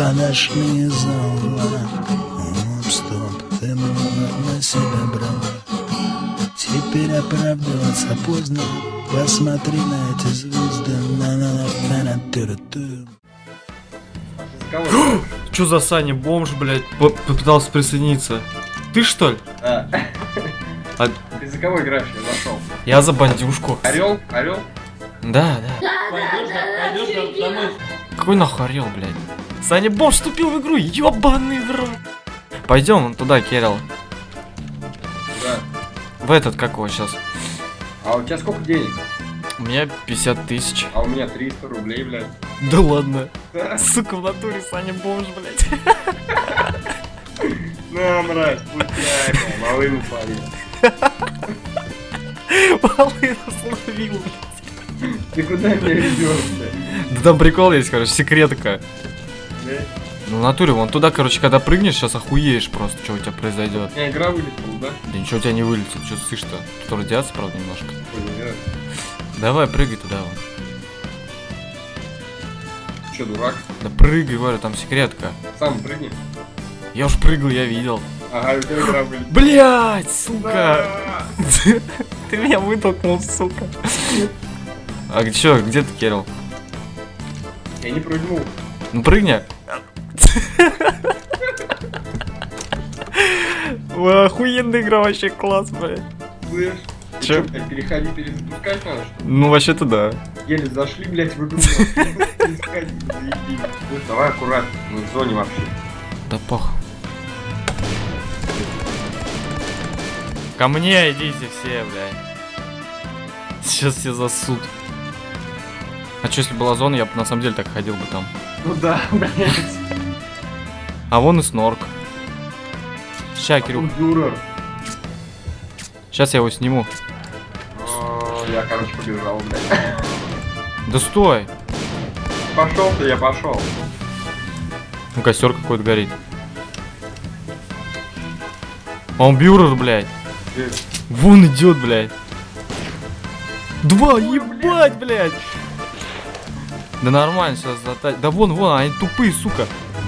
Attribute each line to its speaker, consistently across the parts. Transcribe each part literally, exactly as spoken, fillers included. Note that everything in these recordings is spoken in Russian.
Speaker 1: подошли из угла. Оп, стоп, ты много на себя брала. Теперь оправдываться поздно. Посмотри на эти звезды.
Speaker 2: Чё за Саня, бомж, блядь, попытался присоединиться? Ты что ли?
Speaker 3: Да.
Speaker 2: А...
Speaker 3: Ты за кого играешь? Я зашел.
Speaker 2: Я за бандюшку.
Speaker 3: Орел? Орел?
Speaker 2: Да, да. Пойдешь, пойдешь домой. Какой нахуй орел, блядь? Саня бомж вступил в игру, ёбаный в рот. Пойдем туда, Кирилл.
Speaker 3: Да.
Speaker 2: В этот какой сейчас?
Speaker 3: А у тебя сколько денег?
Speaker 2: У меня пятьдесят тысяч.
Speaker 3: А у меня триста рублей, блядь.
Speaker 2: Да ладно.
Speaker 3: Да.
Speaker 2: Сука, в натуре Саня бомж, блядь.
Speaker 3: На, мразь, путяка, малыну словил.
Speaker 2: Малыну словил, блядь.
Speaker 3: Ты куда меня ведешь, блядь?
Speaker 2: Да там прикол есть, короче, секретка.
Speaker 3: Да?
Speaker 2: Ну, в натуре, вон туда, короче, когда прыгнешь, сейчас охуеешь просто, что у тебя произойдет.
Speaker 3: У меня игра вылетела, да?
Speaker 2: Да ничего у тебя не вылетит, что слышишь-то? Тут радиация, правда, немножко.
Speaker 3: Ой,
Speaker 2: Давай, прыгай туда, вон.
Speaker 3: Че, дурак?
Speaker 2: Да прыгай, говорю, там секретка.
Speaker 3: Сам прыгни.
Speaker 2: Я уж прыгал, я видел.
Speaker 3: Ага, у тебя игра вылетела.
Speaker 2: Блять, сука!
Speaker 3: Да.
Speaker 2: Ты меня вытолкнул, сука. А чё, где ты, Кирилл?
Speaker 3: Я не прыгнул.
Speaker 2: Ну прыгни. Ой, охуенная игра, вообще класс, блядь.
Speaker 3: Слышь?
Speaker 2: Че?
Speaker 3: Блядь, переходи, перезапускать надо, что ли?
Speaker 2: Ну вообще-то да.
Speaker 3: Еле зашли, блядь, в игру. Пересходи, заебись. Ну, давай аккуратно, мы в зоне вообще.
Speaker 2: Да похуй. Ко мне идите все, блядь. Сейчас все засут. А что, если была зона, я бы на самом деле так ходил бы там.
Speaker 3: Ну да, блядь.
Speaker 2: А вон и снорк. Ща, Кирюх.
Speaker 3: Бюрер.
Speaker 2: Сейчас я его сниму.
Speaker 3: О, я, короче, побежал, блядь.
Speaker 2: Да стой!
Speaker 3: Пошел ты, я пошел.
Speaker 2: Ну, костер какой-то горит. А он бюрер, блядь.
Speaker 3: Где?
Speaker 2: Вон идет, блядь. Два, ебать, блядь. Да нормально сейчас затать. Да вон, вон, они тупые, сука.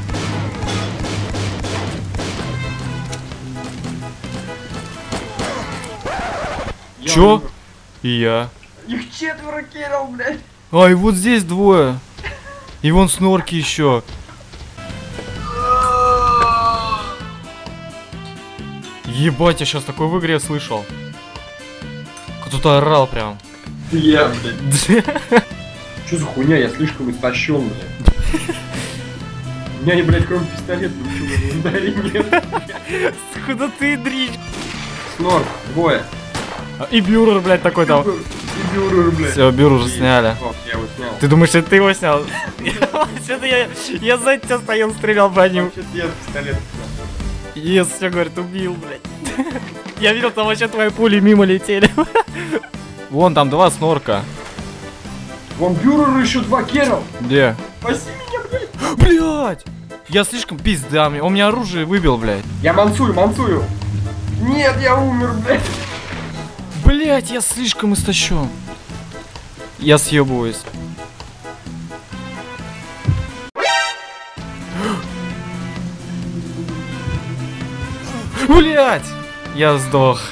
Speaker 3: Я
Speaker 2: Чё?
Speaker 3: умер.
Speaker 2: И я.
Speaker 3: Их четверо, Кирилл, блядь.
Speaker 2: А, и вот здесь двое. И вон снорки еще. Ебать, я сейчас такой в игре слышал. Кто-то орал прям.
Speaker 3: Я, блядь. Что за хуйня? Я слишком истощен, блядь. У меня, блядь, кроме пистолета ничего не удари нет.
Speaker 2: Куда ты дрищ?
Speaker 3: Снорк, двое.
Speaker 2: И бюрер, блядь, такой там.
Speaker 3: И бюрер, блядь.
Speaker 2: Все, бюрер уже сняли.
Speaker 3: О, я его снял.
Speaker 2: Ты думаешь, это ты его снял? Вообще-то я, я сзади тебя стоял, стрелял по ним.
Speaker 3: Вообще-то я пистолет снял.
Speaker 2: Ес, все, говорит, убил, блядь. Я видел, там вообще твои пули мимо летели. Вон там два снорка.
Speaker 3: Вон бюрер еще два, Кирилл.
Speaker 2: Где?
Speaker 3: Спаси меня, блядь.
Speaker 2: Блядь! Я слишком пизда, он меня оружие выбил, блядь.
Speaker 3: Я мансую, мансую. Нет, я умер, блядь.
Speaker 2: Блядь, я слишком истощен. Я съебываюсь. Блядь! Я сдох.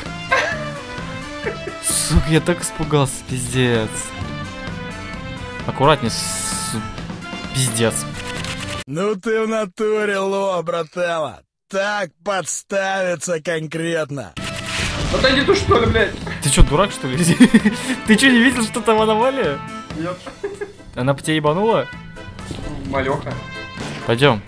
Speaker 2: Сука, я так испугался, пиздец. Аккуратней, с... пиздец.
Speaker 1: Ну ты в натуре, ло, брателло. Так подставиться конкретно.
Speaker 3: Отойди ты, что ли, блядь?
Speaker 2: Ты чё, дурак, что ли? Ты чё, не видел, что там аномалия?
Speaker 3: Нет.
Speaker 2: Она по тебе ебанула?
Speaker 3: Малёха.
Speaker 2: Пойдем.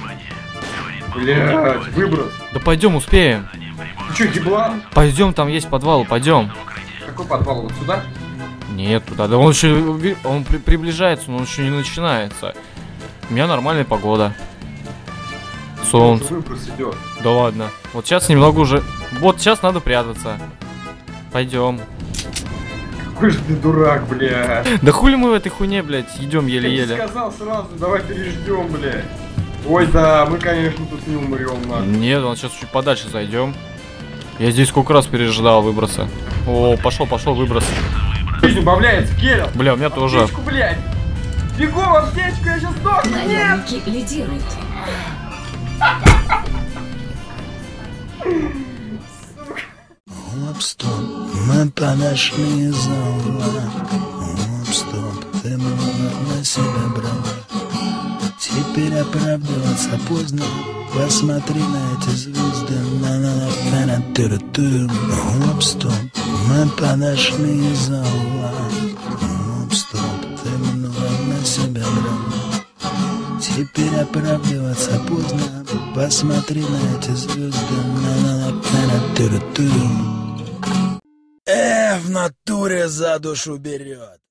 Speaker 3: Блядь, выброс.
Speaker 2: Да пойдем, успеем.
Speaker 3: Ты чё, еблан?
Speaker 2: Пойдем, там есть подвал, пойдем.
Speaker 3: Какой подвал? Вот сюда?
Speaker 2: Нет, туда. Да он еще он при, приближается, но он еще не начинается. У меня нормальная погода. Солнце.
Speaker 3: Выброс идет.
Speaker 2: Да ладно. Вот сейчас немного уже. Вот сейчас надо прятаться. Пойдем.
Speaker 3: Какой же ты дурак, блядь.
Speaker 2: Да хули мы в этой хуйне, блядь, идем
Speaker 3: Я
Speaker 2: еле-еле.
Speaker 3: тебе сказал сразу, давай переждем, блядь. Ой, да, мы, конечно, тут не умрем, нахуй.
Speaker 2: Нет, он сейчас чуть подальше зайдем. Я здесь сколько раз переждал выброса. О, пошел, пошел выброс.
Speaker 3: Жизнь убавляется, Кирилл.
Speaker 2: Бля, у меня тоже.
Speaker 3: Аптечку, блядь. Бегом, аптечку, я сейчас сдохну. Нет.
Speaker 4: Соперники лидируют.
Speaker 1: Оп, стоп, мы подошли из-за угла. Оп, стоп, ты много на себя брала. Теперь оправдываться поздно. Посмотри на эти звезды. Оп, стоп, мы подошли из-за угла. Оп, стоп, ты много на себя брала. Теперь оправдываться поздно. Посмотри на эти звезды. Э, в натуре за душу берет.